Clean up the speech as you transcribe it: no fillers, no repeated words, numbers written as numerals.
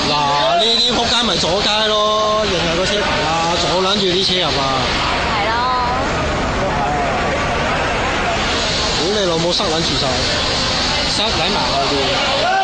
嗱，呢啲仆街咪阻街咯，認下個車牌啊，阻撚住啲車入啊！ 係咯。 屌你老母塞撚住晒，塞撚埋後邊。